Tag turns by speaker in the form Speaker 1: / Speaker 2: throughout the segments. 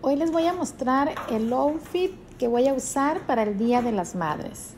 Speaker 1: Hoy les voy a mostrar el outfit que voy a usar para el Día de las Madres.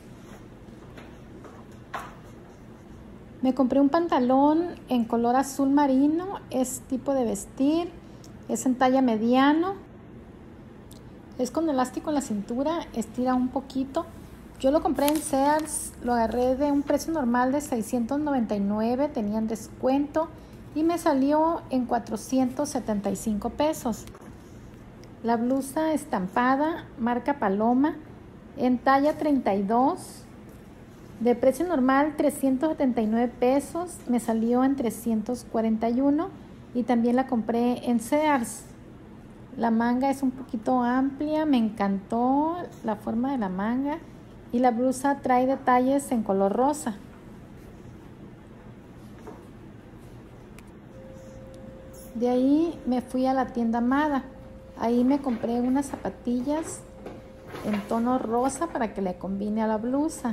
Speaker 1: Me compré un pantalón en color azul marino, es tipo de vestir, es en talla mediano, es con elástico en la cintura, estira un poquito. Yo lo compré en Sears, lo agarré de un precio normal de $699, tenían descuento y me salió en 475 pesos. La blusa estampada, marca Paloma, en talla 32, de precio normal 379 pesos, me salió en 341 y también la compré en Sears. La manga es un poquito amplia, me encantó la forma de la manga y la blusa trae detalles en color rosa. De ahí me fui a la tienda Amada. Ahí me compré unas zapatillas en tono rosa para que le combine a la blusa.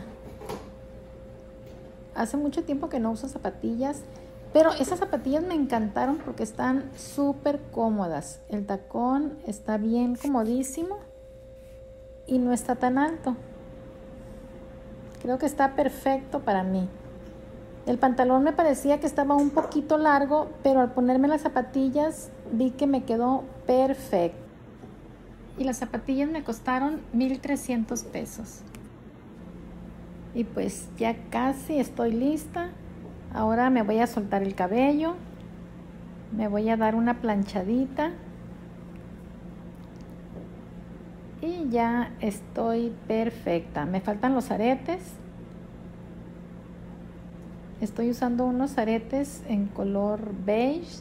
Speaker 1: Hace mucho tiempo que no uso zapatillas, pero esas zapatillas me encantaron porque están súper cómodas. El tacón está bien comodísimo y no está tan alto. Creo que está perfecto para mí. El pantalón me parecía que estaba un poquito largo, pero al ponerme las zapatillas vi que me quedó perfecto. Y las zapatillas me costaron 1,300 pesos. Y pues ya casi estoy lista. Ahora me voy a soltar el cabello. Me voy a dar una planchadita. Y ya estoy perfecta. Me faltan los aretes. Estoy usando unos aretes en color beige.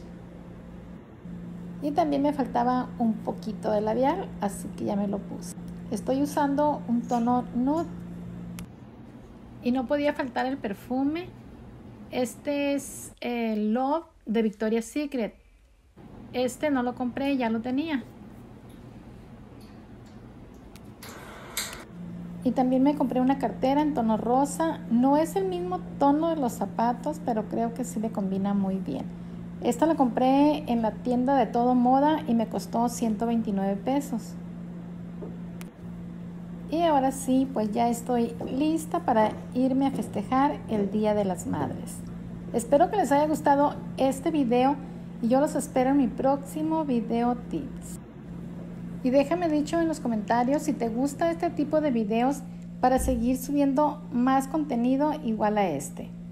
Speaker 1: Y también me faltaba un poquito de labial, así que ya me lo puse. Estoy usando un tono nude. Y no podía faltar el perfume. Este es el Love de Victoria's Secret. Este no lo compré, ya lo tenía. Y también me compré una cartera en tono rosa. No es el mismo tono de los zapatos, pero creo que sí le combina muy bien. Esta la compré en la tienda de Todo Moda y me costó 129 pesos. Y ahora sí, pues ya estoy lista para irme a festejar el Día de las Madres. Espero que les haya gustado este video y yo los espero en mi próximo video tips. Y déjame dicho en los comentarios si te gusta este tipo de videos para seguir subiendo más contenido igual a este.